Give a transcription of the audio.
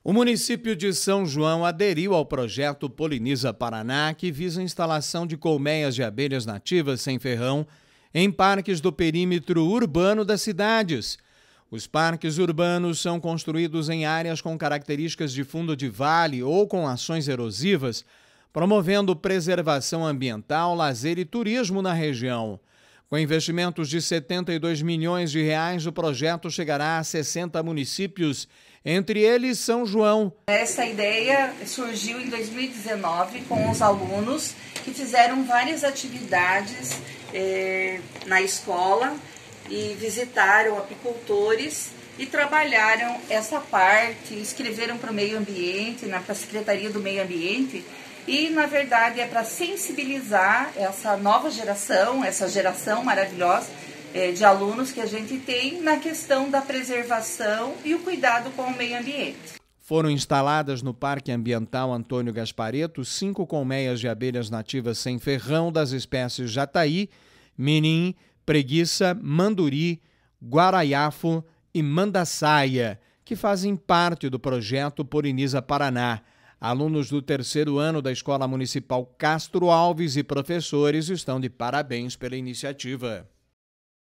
O município de São João aderiu ao projeto Poliniza Paraná, que visa a instalação de colmeias de abelhas nativas sem ferrão em parques do perímetro urbano das cidades. Os parques urbanos são construídos em áreas com características de fundo de vale ou com ações erosivas, promovendo preservação ambiental, lazer e turismo na região. Com investimentos de 72 milhões de reais, o projeto chegará a 60 municípios, entre eles São João. Essa ideia surgiu em 2019 com os alunos que fizeram várias atividades na escola e visitaram apicultores e trabalharam essa parte, escreveram para o meio ambiente, para a Secretaria do Meio Ambiente. E, na verdade, é para sensibilizar essa nova geração, essa geração maravilhosa de alunos que a gente tem na questão da preservação e o cuidado com o meio ambiente. Foram instaladas no Parque Ambiental Antônio Gasparetto 5 colmeias de abelhas nativas sem ferrão das espécies jataí, mirim, preguiça, manduri, guaraiafo e mandaçaia, que fazem parte do projeto Poliniza Paraná. Alunos do 3º ano da Escola Municipal Castro Alves e professores estão de parabéns pela iniciativa.